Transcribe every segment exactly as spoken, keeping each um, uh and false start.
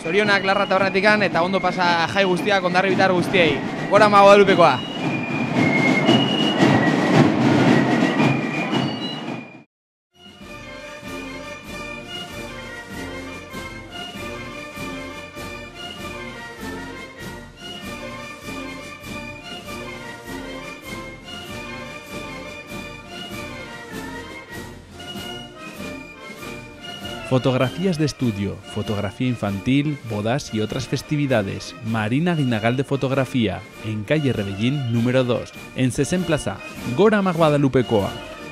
Zorionak Larra Tabernetikan eta ondo pasa jai guztiak Hondarribitar guztiei. Gora ma Guadalupekoa! Fotografías de estudio, fotografía infantil, bodas y otras festividades. Marina Guinagal de Fotografía, en calle Rebellín número dos, en Sesen Plaza, Gora ma Guadalupekoa.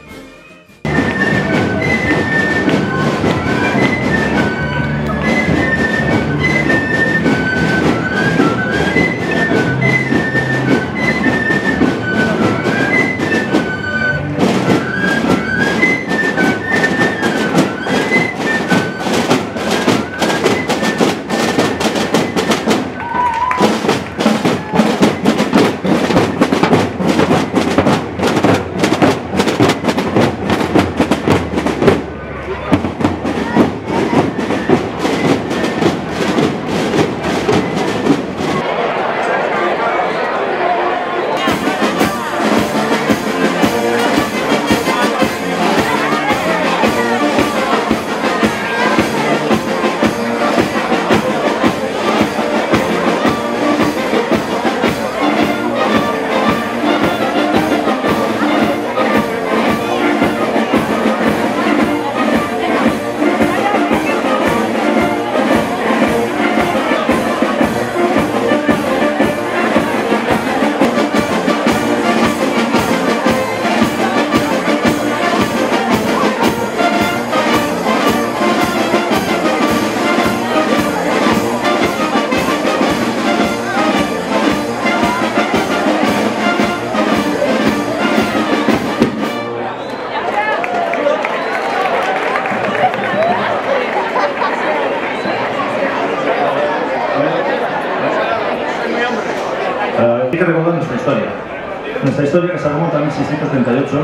Hay que recordar nuestra historia. Nuestra historia que se remonta a mil seiscientos treinta y ocho,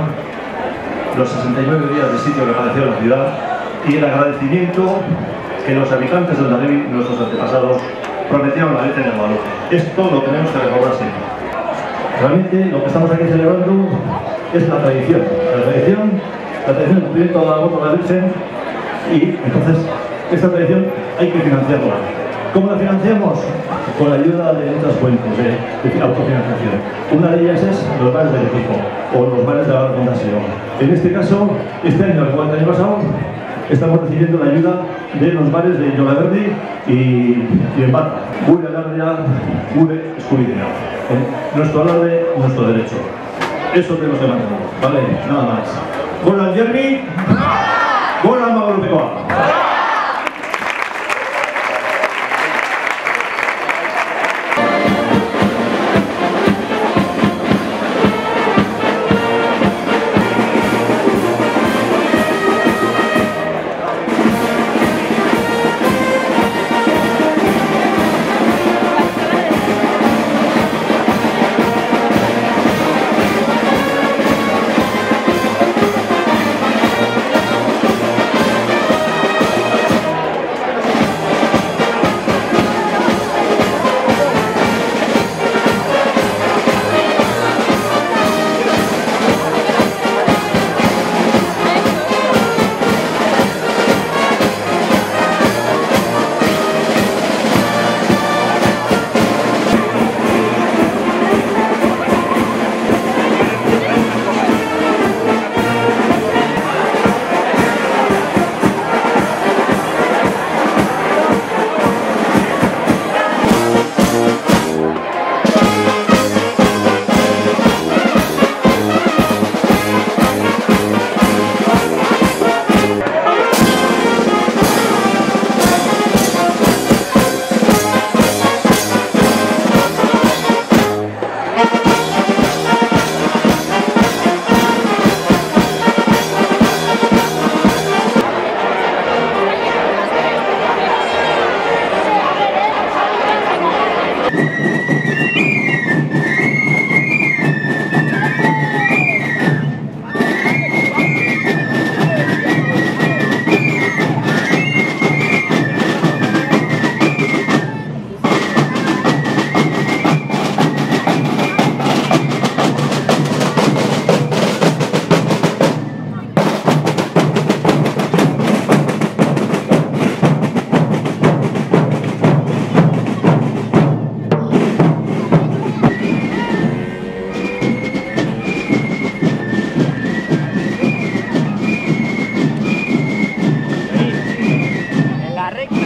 los sesenta y nueve días de sitio que padeció la ciudad y el agradecimiento que los habitantes de Hondarribia, nuestros antepasados, prometieron a la Virgen de Guadalupe. Esto lo tenemos que recordar siempre. Realmente lo que estamos aquí celebrando es la tradición. La tradición, la tradición del cumplimiento de la voto de la Virgen, y entonces esta tradición hay que financiarla. ¿Cómo la financiamos? Con la ayuda de otras fuentes de, de autofinanciación. Una de ellas es los bares del equipo o los bares de la fundación. En este caso, este año, al igual que el año pasado, estamos recibiendo la ayuda de los bares de Llolaverdi y, y en Bata. Gure alardea, gure eskubidea. ¿Eh? Nuestro alarde, nuestro derecho. Eso tenemos que mantener, ¿vale? Nada más. Gora Jerry, Gora ma Guadalupekoa. la recta.